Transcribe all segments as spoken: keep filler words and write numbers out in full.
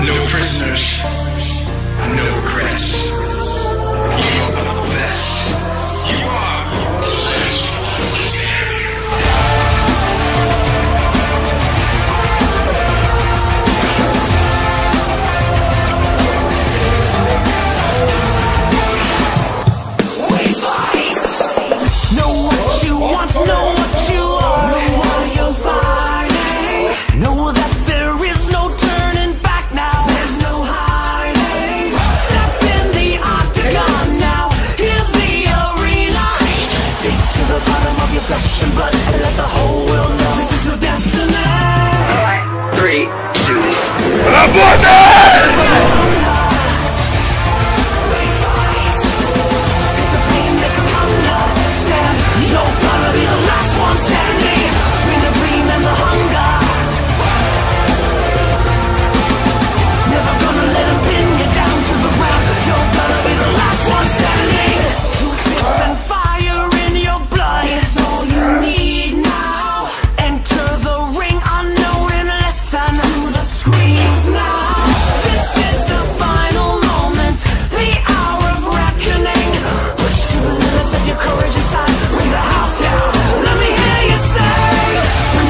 No prisoners, no regrets. You are the best. You are the last one standing. We fight. Know what you want, know what you are, know what you're fighting. Know that there is no turning back now. There's no hiding. Step in the octagon now. Hear the arena. Dig to the bottom of your flesh and blood and let the whole world know this is your destiny. Three, two, you're gonna be the last one standing. Bring the dream and the hunger. Never gonna let them pin you down to the ground. You're gonna be the last one standing. Two fists and fire in your blood is all you need now. Enter the ring unknown and listen to the screams now. This is the final moment, the hour of reckoning. Push to the limits of your courage inside. Bring the house down. Let me hear you say,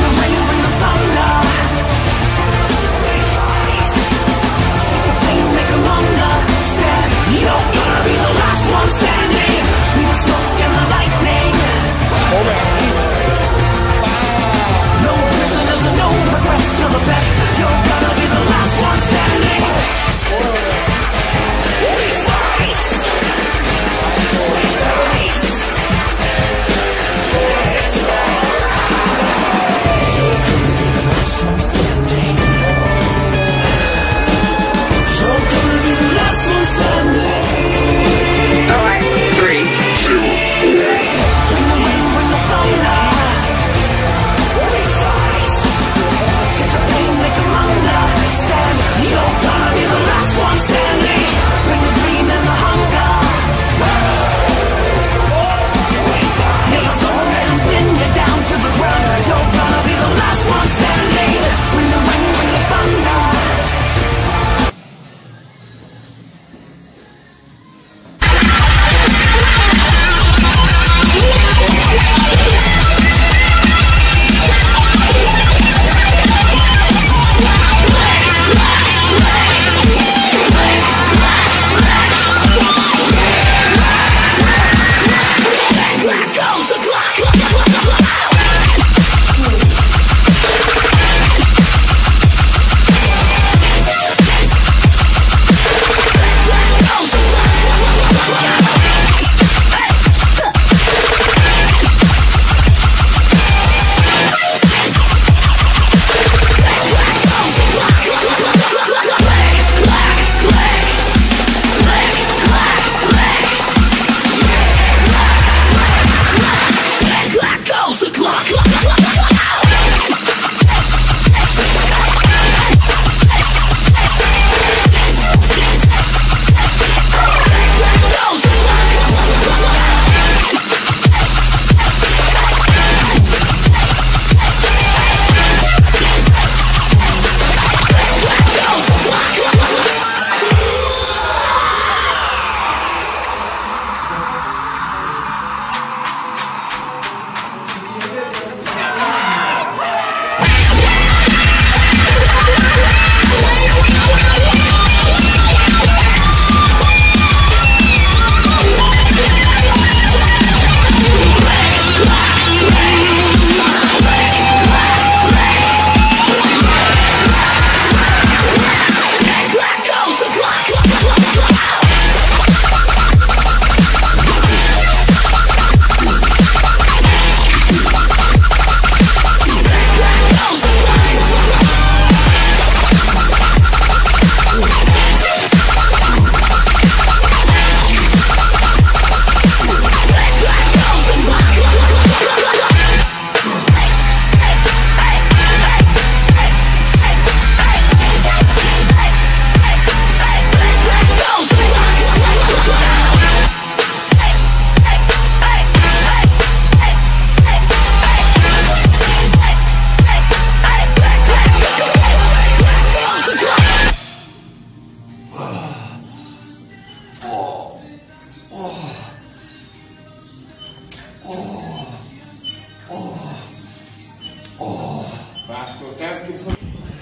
Váško, teraz keď som...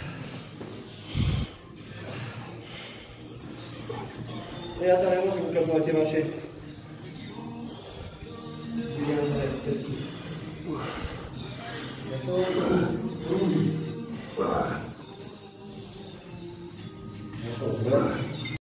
Ja tam nemôžem ukazovať tie vaše výrazné testy. Ja to...